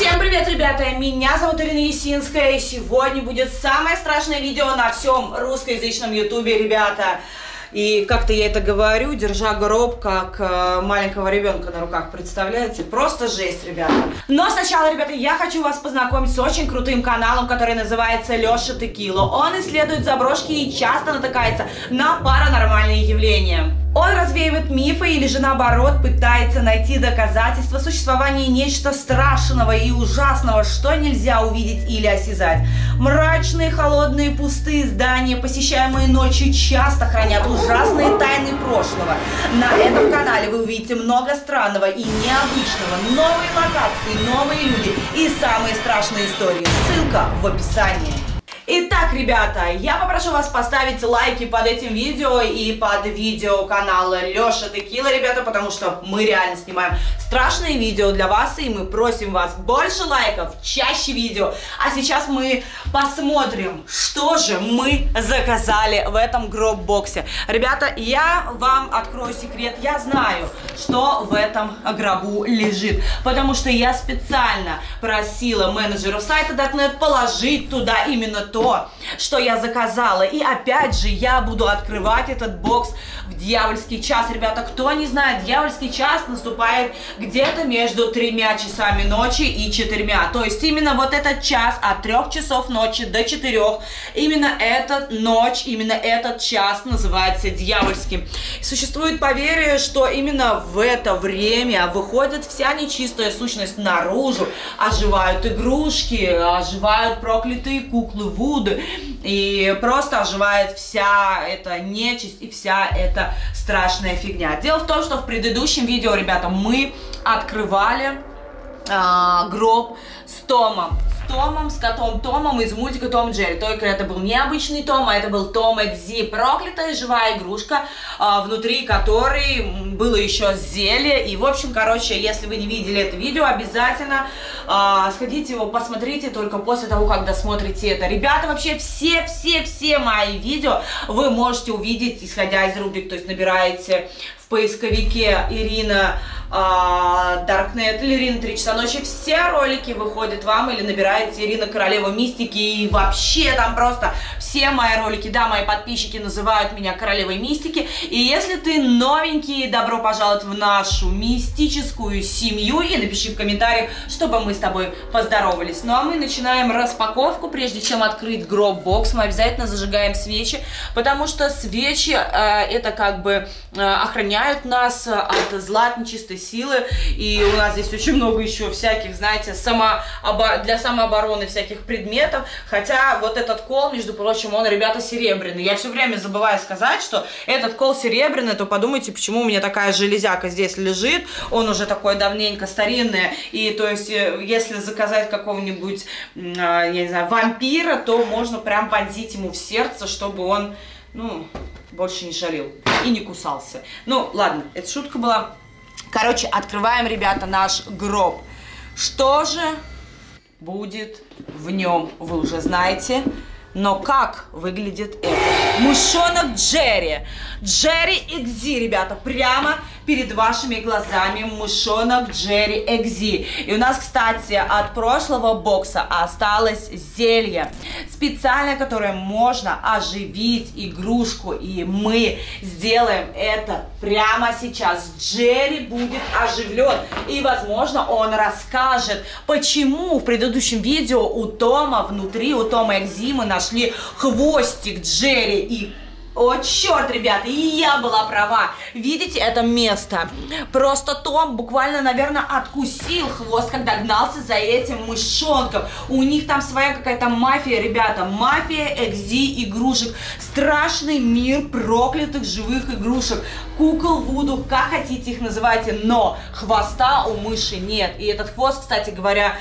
Всем привет, ребята! Меня зовут Ирина Есинская, и сегодня будет самое страшное видео на всем русскоязычном ютубе, ребята. И как-то я это говорю, держа гроб, как маленького ребенка на руках, представляете? Просто жесть, ребята. Но сначала, ребята, я хочу вас познакомить с очень крутым каналом, который называется Леша Текила. Он исследует заброшки и часто натыкается на паранормальные явления. Он развеивает мифы или же наоборот пытается найти доказательства существования нечто страшного и ужасного, что нельзя увидеть или осязать. Мрачные, холодные, пустые здания, посещаемые ночью, часто хранят ужасные тайны прошлого. На этом канале вы увидите много странного и необычного, новые локации, новые люди и самые страшные истории. Ссылка в описании. Итак, ребята, я попрошу вас поставить лайки под этим видео и под видео канала Леша Текила, ребята, потому что мы реально снимаем страшные видео для вас, и мы просим вас больше лайков, чаще видео. А сейчас мы посмотрим, что же мы заказали в этом гроб-боксе. Ребята, я вам открою секрет, я знаю, что в этом гробу лежит, потому что я специально просила менеджеров сайта .net положить туда именно то, что я заказала. И опять же, я буду открывать этот бокс в дьявольский час. Ребята, кто не знает, дьявольский час наступает где-то между 3 часами ночи и 4. То есть именно вот этот час от 3 часов ночи до 4, именно эта ночь, именно этот час называется дьявольским. Существует поверье, что именно в это время выходит вся нечистая сущность наружу, оживают игрушки, оживают проклятые куклы Вуду, и просто оживает вся эта нечисть и вся эта страшная фигня. Дело в том, что в предыдущем видео, ребята, мы открывали гроб с Томом. С котом Томом из мультика Том и Джерри. Только это был не обычный Том, а это был Том Экзи. Проклятая живая игрушка, внутри которой было еще зелье. И, в общем, короче, если вы не видели это видео, обязательно сходите его, посмотрите только после того, как досмотрите это. Ребята, вообще все мои видео вы можете увидеть, исходя из рубрик. То есть набираете в поисковике Ирина Даркнет или Ирина 3 часа ночи, все ролики выходят вам, или набираете Ирина Королева Мистики, и вообще там просто все мои ролики, да, мои подписчики называют меня Королевой Мистики. И если ты новенький, добро пожаловать в нашу мистическую семью, и напиши в комментариях, чтобы мы с тобой поздоровались. Ну а мы начинаем распаковку. Прежде чем открыть гроб-бокс, мы обязательно зажигаем свечи, потому что свечи это как бы охраняют нас от зла, от нечистой силы. И у нас здесь очень много еще всяких, знаете, для самообороны всяких предметов. Хотя вот этот кол, между прочим, он, ребята, серебряный. Я все время забываю сказать, что этот кол серебряный, то подумайте, почему у меня такая железяка здесь лежит. Он уже такой давненько старинный. И то есть, если заказать какого-нибудь, я не знаю, вампира, то можно прям вонзить ему в сердце, чтобы он, ну, больше не шалил и не кусался. Ну, ладно, это шутка была. Короче, открываем, ребята, наш гроб. Что же будет в нем, вы уже знаете. Но как выглядит это? Мышонок Джерри. Джерри Экзи, ребята, прямо перед вашими глазами мышонок Джерри Экзи. И у нас, кстати, от прошлого бокса осталось зелье специальное, которое можно оживить игрушку. И мы сделаем это прямо сейчас. Джерри будет оживлен. И, возможно, он расскажет, почему в предыдущем видео у Тома внутри, у Тома Экзи мы нашли хвостик Джерри. И, о, черт, ребята, и я была права. Видите это место? Просто Том буквально, наверное, откусил хвост, когда гнался за этим мышонком. У них там своя какая-то мафия, ребята. Мафия Экзи игрушек. Страшный мир проклятых живых игрушек. Кукол Вуду, как хотите их называйте, но хвоста у мыши нет. И этот хвост, кстати говоря,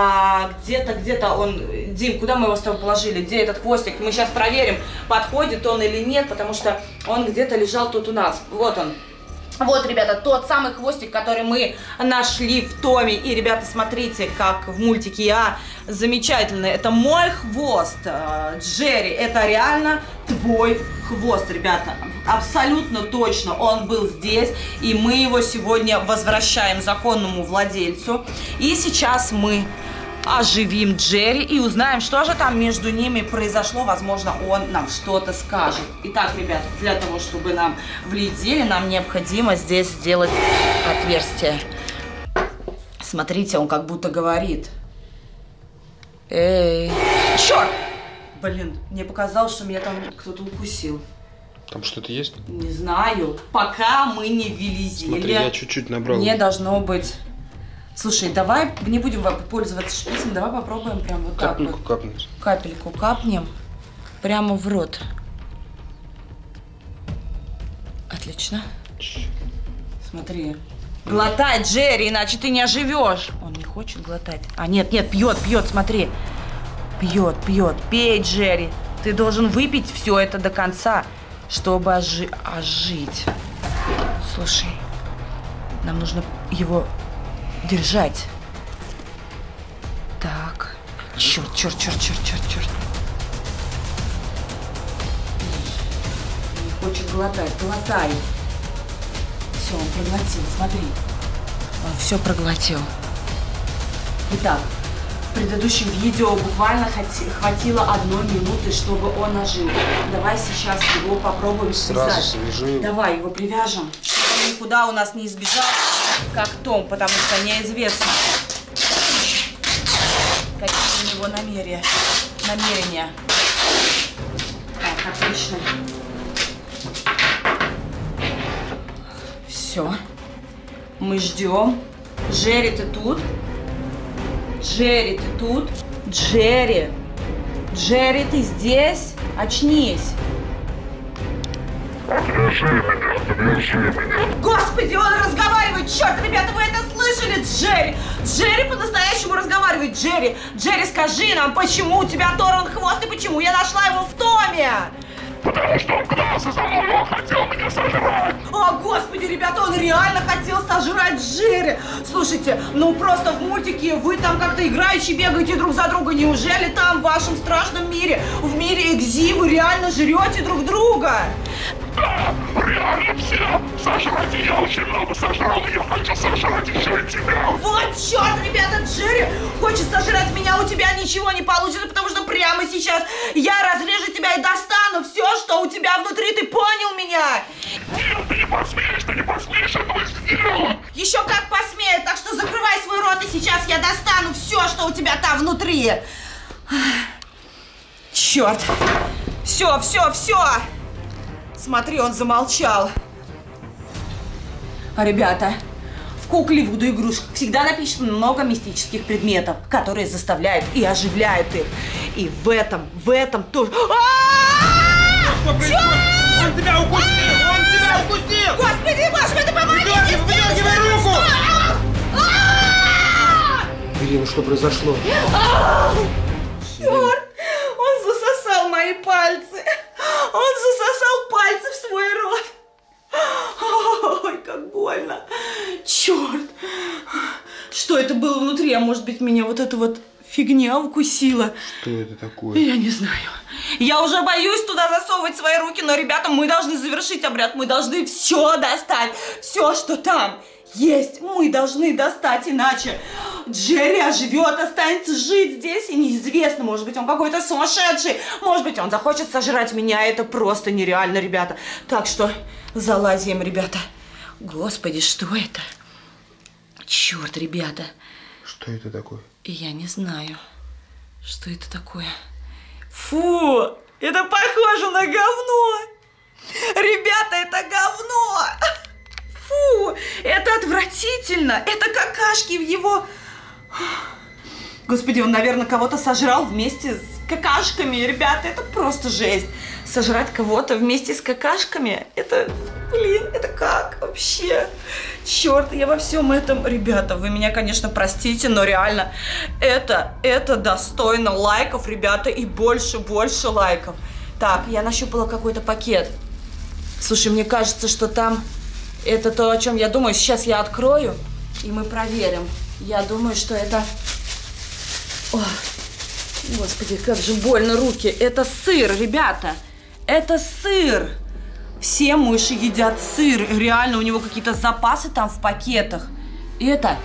где-то он... Дим, куда мы его с тобой положили? Где этот хвостик? Мы сейчас проверим, подходит он или нет, потому что он где-то лежал тут у нас. Вот он. Вот, ребята, тот самый хвостик, который мы нашли в Томе. И, ребята, смотрите, как в мультике замечательно. Это мой хвост, Джерри. Это реально твой хвост, ребята. Абсолютно точно он был здесь. И мы его сегодня возвращаем законному владельцу. И сейчас мы оживим Джерри и узнаем, что же там между ними произошло. Возможно, он нам что-то скажет. Итак, ребят, для того, чтобы нам влить зелье, нам необходимо здесь сделать отверстие. Смотрите, он как будто говорит. Эй, черт! Блин, мне показалось, что меня там кто-то укусил. Там что-то есть? Не знаю. Пока мы не ввели зелье. Смотри, я чуть-чуть набрал. Не должно быть. Слушай, давай не будем пользоваться шприцем, давай попробуем прям вот так вот. Капнуть. Капельку капнем прямо в рот. Отлично. Смотри. Глотай, Джерри, иначе ты не оживешь. Он не хочет глотать. А, нет, пьет, смотри. Пьет. Пей, Джерри. Ты должен выпить все это до конца, чтобы ожить. Слушай, нам нужно его держать. Так. Черт. Не хочет глотай. Все, он проглотил, смотри. Он все проглотил. Итак, в предыдущем видео буквально хватило 1 минуты, чтобы он ожил. Давай сейчас его попробуем связать. Сразу свяжи. Давай его привяжем, чтобы он никуда у нас не избежал, как Том, потому что неизвестно, какие у него намерения. Так, отлично. Все. Мы ждем. Джерри, ты тут? Джерри, ты здесь? Очнись. Отвяжи меня. Господи, он разговаривает! Черт, ребята, вы это слышали? Джерри по-настоящему разговаривает. Джерри, скажи нам, почему у тебя оторван хвост и почему я нашла его в Томе? Потому что он гнался за мной, он хотел меня сожрать. О, господи, ребята, он реально хотел сожрать Джерри. Слушайте, ну просто в мультике вы там как-то играючи бегаете друг за друга. Неужели там, в вашем страшном мире, в мире Экзи, вы реально жрете друг друга? Да, реально все. Сожрать я очень много сожрал, и я хочу сожрать еще и тебя. Вот черт, ребята, Джерри хочет сожрать меня, у тебя ничего не получится, потому что прямо сейчас я разрежу тебя и достану все, что у тебя внутри, ты понял меня? Нет, ты не посмеешь этого сделать. Еще как посмею, так что закрывай свой рот, и сейчас я достану все, что у тебя там внутри. Черт. Все. Смотри, он замолчал. Ребята, в кукле Вуду игрушек всегда написано много мистических предметов, которые заставляют и оживляют их. И в этом тоже... Что происходит? Он тебя укусил! Господи, боже мой, ты помоги! Выдергивай руку! Ирина, что произошло? Черт! Он засосал мои пальцы! Он засосал пальцы в свой рот! Ой, как больно! Черт! Что это было внутри? А может быть, меня вот эта вот фигня укусила? Что это такое? Я не знаю. Я уже боюсь туда засовывать свои руки, но, ребята, мы должны завершить обряд. Мы должны все достать. Все, что там есть, мы должны достать, иначе Джерри оживет, останется жить здесь, и неизвестно, может быть, он какой-то сумасшедший, может быть, он захочет сожрать меня, это просто нереально, ребята. Так что залазим, ребята. Господи, что это? Черт, ребята. Что это такое? Я не знаю, что это такое. Фу, это похоже на говно. Ребята, это говно. Фу, это отвратительно. Это какашки в его... Господи, он, наверное, кого-то сожрал вместе с какашками. Ребята, это просто жесть. Сожрать кого-то вместе с какашками, это, блин, это как вообще? Черт, я во всем этом, ребята, вы меня, конечно, простите, но реально, это достойно лайков, ребята, и больше лайков. Так, я нащупала какой-то пакет. Слушай, мне кажется, что там это то, о чем я думаю. Сейчас я открою, и мы проверим. Я думаю, что это... О, господи, как же больно руки. Это сыр, ребята. Это сыр. Все мыши едят сыр. Реально, у него какие-то запасы там в пакетах. Это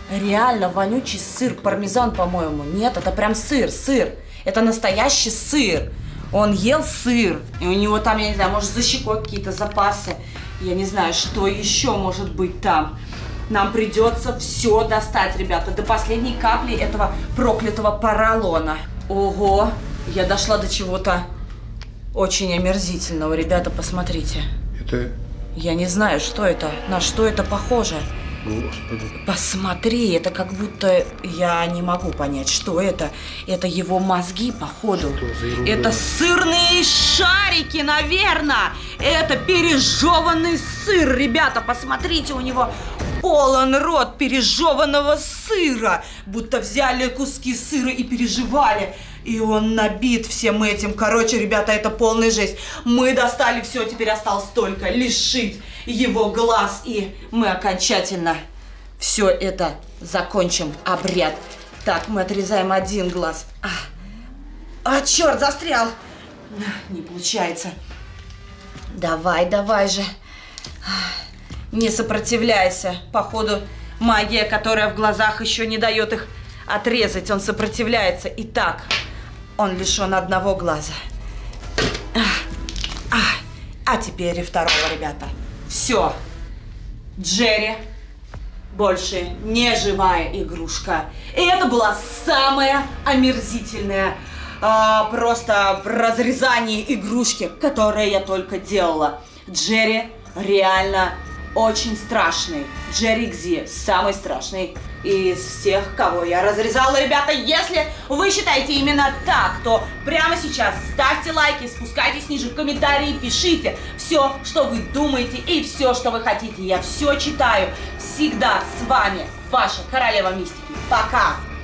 Реально вонючий сыр, пармезан, по-моему. Нет, это прям сыр. Это настоящий сыр. Он ел сыр. И у него там, я не знаю, может, за щекой какие-то запасы. Я не знаю, что еще может быть там. Нам придется все достать, ребята, до последней капли этого проклятого поролона. Ого, я дошла до чего-то очень омерзительного. Ребята, посмотрите. Это... Я не знаю, что это, на что это похоже. Господи. Посмотри, это как будто... Я не могу понять, что это. Это его мозги, походу. Что за ерунда? Это сырные шарики, наверное. Это пережеванный сыр. Ребята, посмотрите, у него полон рот пережеванного сыра. Будто взяли куски сыра и пережевали. И он набит всем этим. Короче, ребята, это полная жесть. Мы достали все, теперь осталось только лишить его глаз. И мы окончательно все это закончим, обряд. Так, мы отрезаем один глаз. Черт, застрял. Не получается. Давай, давай же. Не сопротивляйся. Походу, магия, которая в глазах еще не дает их отрезать. Он сопротивляется. Итак, он лишен одного глаза. А теперь и второго, ребята. Все. Джерри больше не живая игрушка. И это была самая омерзительная просто в разрезании игрушки, которую я только делала. Джерри реально очень страшный. Джерри Кзи самый страшный из всех, кого я разрезала. Ребята, если вы считаете именно так, то прямо сейчас ставьте лайки, спускайтесь ниже в комментарии, пишите все, что вы думаете и все, что вы хотите. Я все читаю. Всегда с вами ваша королева мистики. Пока!